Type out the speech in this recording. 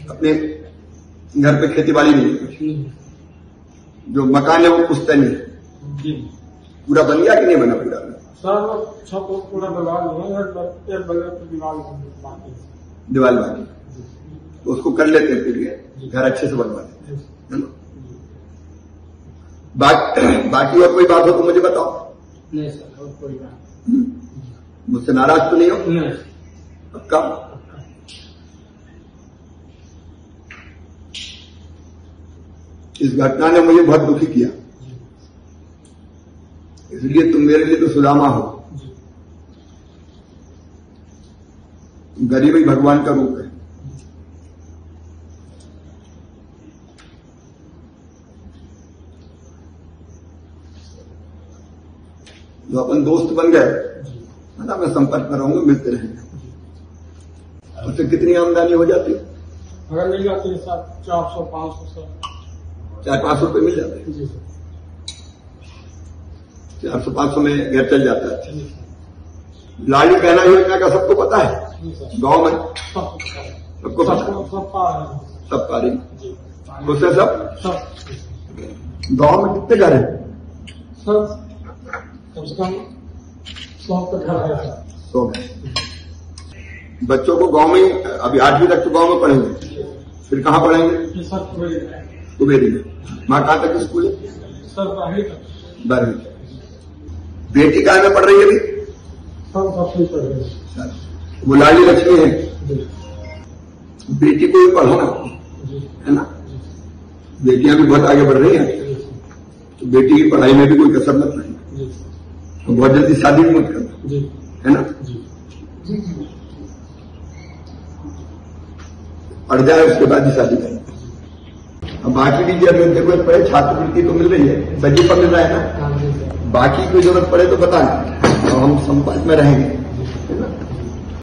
अपने घर पे खेती बाड़ी नहीं, जो मकान है वो पुश्तैनी नहीं, पूरा बन गया कि नहीं बना पूरा? सब पूरा दीवार बाकी, तो उसको कर लेते हैं, फिर घर अच्छे से बनवा देते हैं, है ना? बाकी और कोई बात हो तो मुझे बताओ। नहीं सर, और कोई बात। मुझसे नाराज तो नहीं हो? नहीं। पक्का? इस घटना ने मुझे बहुत दुखी किया, इसलिए तुम मेरे लिए तो सुदामा हो। गरीब ही भगवान का रूप है। जो अपन दोस्त बन गए, है ना, मैं संपर्क में रहूंगा, मिलते रहेंगे। उससे कितनी आमदनी हो जाती है? अगर मिल जाती है सर 400-500 400-500 रुपये मिल जाते हैं। 400-500 में घर चल जाता है। अच्छा, लाडली बहना योजना का सबको पता है? गांव में सबको पता है, सब पा रही उससे सब गांव में कितने घर हैं? सब कम से कम 100 घर है। 100 बच्चों को गांव में, अभी 8वीं तक तो गांव में पढ़ेंगे, फिर कहाँ पढ़ेंगे? कुबेरी में। वहां कहाँ तक स्कूल है? सर 12वीं। बेटी कहाँ में पढ़ रही है अभी? वो लाडली लक्ष्मी है, बेटी को भी पढ़ाना है ना। बेटियां भी बहुत आगे बढ़ रही हैं, तो बेटी की पढ़ाई में भी कोई कसर मत नहीं, तो बहुत जल्दी शादी भी मत करना, है ना। पढ़ जाए उसके बाद ही शादी करना। अब बाकी भी जरूरत जरूरत पड़े, छात्रवृत्ति तो मिल रही है, बजट पर मिल रहा है ना, बाकी कोई जरूरत पड़े तो बताना, तो हम संपर्क में रहेंगे।